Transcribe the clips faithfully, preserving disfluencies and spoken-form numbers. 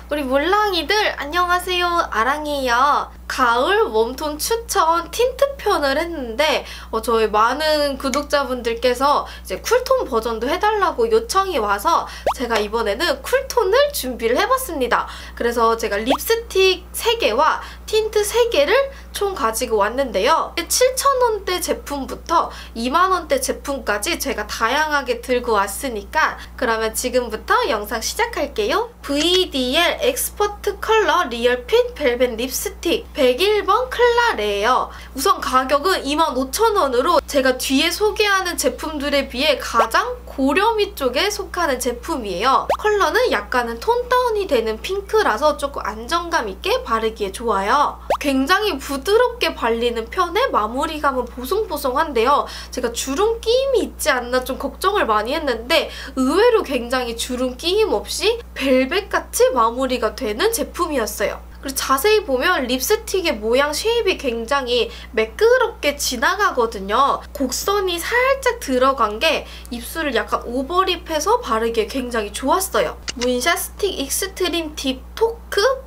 우리 몰랑이들 안녕하세요, 아랑이에요. 가을 웜톤 추천 틴트 편을 했는데 어, 저희 많은 구독자분들께서 이제 쿨톤 버전도 해달라고 요청이 와서 제가 이번에는 쿨톤을 준비를 해봤습니다. 그래서 제가 립스틱 세 개와 틴트 세 개를 총 가지고 왔는데요. 칠천 원대 제품부터 이만 원대 제품까지 제가 다양하게 들고 왔으니까 그러면 지금부터 영상 시작할게요. 브이디엘 엑스퍼트 컬러 리얼핏 벨벳 립스틱 백일 번 클라레예요. 우선 가격은 이만 오천 원으로 제가 뒤에 소개하는 제품들에 비해 가장 고렴위 쪽에 속하는 제품이에요. 컬러는 약간은 톤 다운이 되는 핑크라서 조금 안정감 있게 바르기에 좋아요. 굉장히 부드럽게 발리는 편에 마무리감은 보송보송한데요. 제가 주름 끼임이 있지 않나 좀 걱정을 많이 했는데 의외로 굉장히 주름 끼임 없이 벨벳같이 마무리가 되는 제품이었어요. 그리고 자세히 보면 립스틱의 모양 쉐입이 굉장히 매끄럽게 지나가거든요. 곡선이 살짝 들어간 게 입술을 약간 오버립해서 바르기에 굉장히 좋았어요. 문샤 스틱 익스트림 딥 토크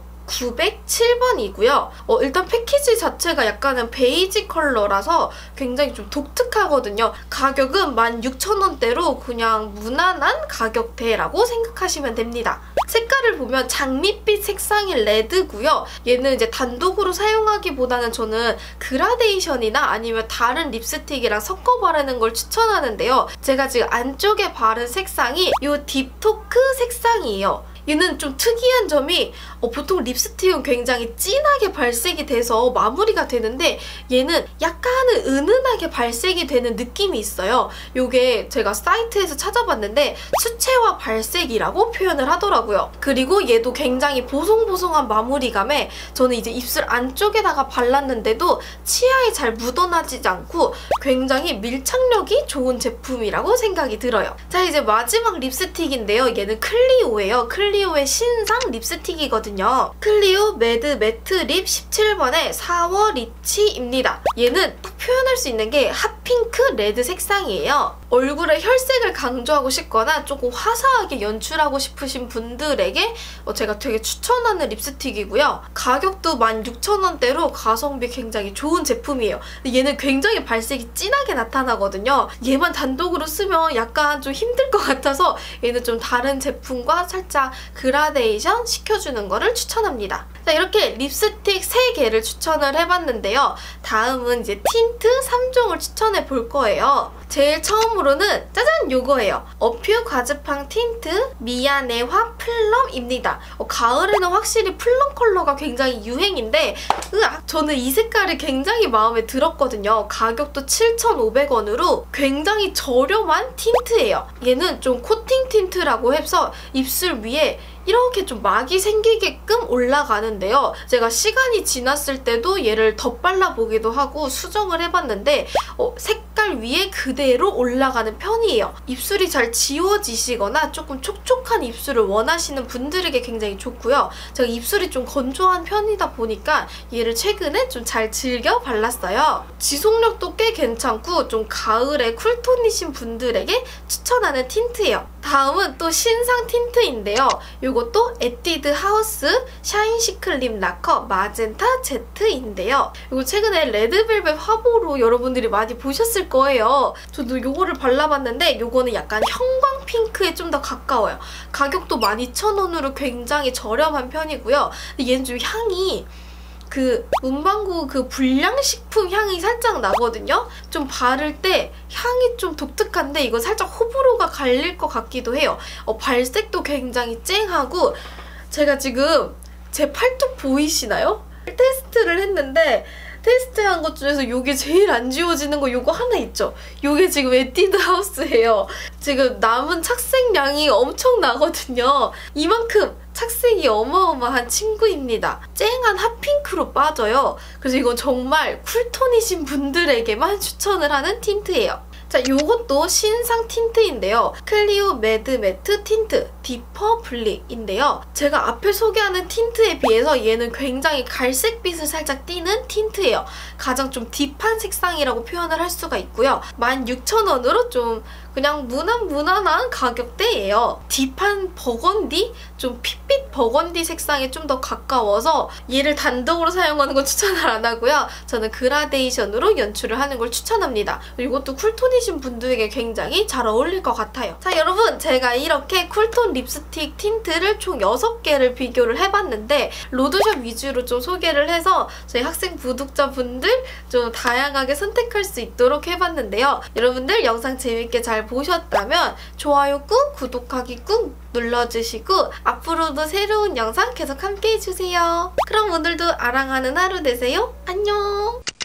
구백칠 번이고요. 어, 일단 패키지 자체가 약간은 베이지 컬러라서 굉장히 좀 독특하거든요. 가격은 만 육천 원대로 그냥 무난한 가격대라고 생각하시면 됩니다. 색깔을 보면 장밋빛 색상의 레드고요. 얘는 이제 단독으로 사용하기보다는 저는 그라데이션이나 아니면 다른 립스틱이랑 섞어 바르는 걸 추천하는데요. 제가 지금 안쪽에 바른 색상이 이 딥토크 색상이에요. 얘는 좀 특이한 점이 어, 보통 립스틱은 굉장히 진하게 발색이 돼서 마무리가 되는데 얘는 약간은 은은하게 발색이 되는 느낌이 있어요. 요게 제가 사이트에서 찾아봤는데 수채화 발색이라고 표현을 하더라고요. 그리고 얘도 굉장히 보송보송한 마무리감에 저는 이제 입술 안쪽에다가 발랐는데도 치아에 잘 묻어나지지 않고 굉장히 밀착력이 좋은 제품이라고 생각이 들어요. 자, 이제 마지막 립스틱인데요. 얘는 클리오예요. 클리오 클리오의 신상 립스틱이거든요. 클리오 매드 매트 립 십칠 번의 사워 리치입니다. 얘는 딱 표현할 수 있는 게 핫핑크 레드 색상이에요. 얼굴에 혈색을 강조하고 싶거나 조금 화사하게 연출하고 싶으신 분들에게 제가 되게 추천하는 립스틱이고요. 가격도 만 육천 원대로 가성비 굉장히 좋은 제품이에요. 얘는 굉장히 발색이 진하게 나타나거든요. 얘만 단독으로 쓰면 약간 좀 힘들 것 같아서 얘는 좀 다른 제품과 살짝 그라데이션 시켜주는 거를 추천합니다. 자, 이렇게 립스틱 세 개를 추천을 해봤는데요. 다음은 이제 틴트 삼 종을 추천해 볼 거예요. 제일 처음으로는 짜잔! 요거예요. 어퓨 과즙팡 틴트 미야네화 플럼입니다. 어, 가을에는 확실히 플럼 컬러가 굉장히 유행인데 으악! 저는 이 색깔이 굉장히 마음에 들었거든요. 가격도 칠천오백 원으로 굉장히 저렴한 틴트예요. 얘는 좀 코팅 틴트라고 해서 입술 위에 이렇게 좀 막이 생기게끔 올라가는데요. 제가 시간이 지났을 때도 얘를 덧발라보기도 하고 수정을 해봤는데 어, 색깔 위에 그대로 올라가는 편이에요. 입술이 잘 지워지시거나 조금 촉촉한 입술을 원하시는 분들에게 굉장히 좋고요. 제가 입술이 좀 건조한 편이다 보니까 얘를 최근에 좀 잘 즐겨 발랐어요. 지속력도 꽤 괜찮고 좀 가을에 쿨톤이신 분들에게 추천하는 틴트예요. 다음은 또 신상 틴트인데요. 이것도 에뛰드 하우스 샤인 시크 립 라커 마젠타 제트인데요. 이거 최근에 레드벨벳 화보로 여러분들이 많이 보셨을 거예요. 저도 이거를 발라봤는데 이거는 약간 형광 핑크에 좀 더 가까워요. 가격도 만 이천 원으로 굉장히 저렴한 편이고요. 근데 얘는 좀 향이 그 문방구 그 불량식품 향이 살짝 나거든요. 좀 바를 때 향이 좀 독특한데 이거 살짝 호불호가 갈릴 것 같기도 해요. 어, 발색도 굉장히 쨍하고 제가 지금 제 팔뚝 보이시나요? 테스트를 했는데 테스트한 것 중에서 이게 제일 안 지워지는 거 이거 하나 있죠? 이게 지금 에뛰드 하우스예요. 지금 남은 착색량이 엄청 나거든요. 이만큼 착색이 어마어마한 친구입니다. 쨍한 핫핑크로 빠져요. 그래서 이건 정말 쿨톤이신 분들에게만 추천을 하는 틴트예요. 자, 요것도 신상 틴트인데요. 클리오 매드 매트 틴트 디퍼 블릭인데요. 제가 앞에 소개하는 틴트에 비해서 얘는 굉장히 갈색빛을 살짝 띠는 틴트예요. 가장 좀 딥한 색상이라고 표현을 할 수가 있고요. 만 육천 원으로 좀 그냥 무난 무난한 가격대예요. 딥한 버건디? 좀 핏빛 버건디 색상에 좀 더 가까워서 얘를 단독으로 사용하는 건 추천을 안 하고요. 저는 그라데이션으로 연출을 하는 걸 추천합니다. 그리고 또 쿨톤이신 분들에게 굉장히 잘 어울릴 것 같아요. 자, 여러분, 제가 이렇게 쿨톤 립스틱 틴트를 총 여섯 개를 비교를 해봤는데 로드샵 위주로 좀 소개를 해서 저희 학생 구독자분들 좀 다양하게 선택할 수 있도록 해봤는데요. 여러분들 영상 재밌게 잘 보셨다면 좋아요 꾹, 구독하기 꾹 눌러주시고 앞으로도 새로운 영상 계속 함께 해주세요. 그럼 오늘도 아랑하는 하루 되세요. 안녕!